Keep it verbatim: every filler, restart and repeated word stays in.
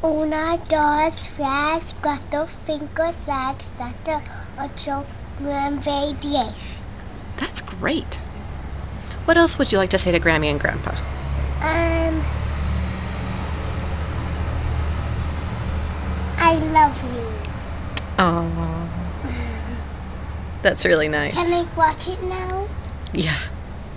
Una, dos, tres, cuatro, cinco, seis, siete, ocho, nueve, diez. That's great. What else would you like to say to Grammy and Grandpa? Um, I love you. Oh, that's really nice. Can I watch it now? Yeah.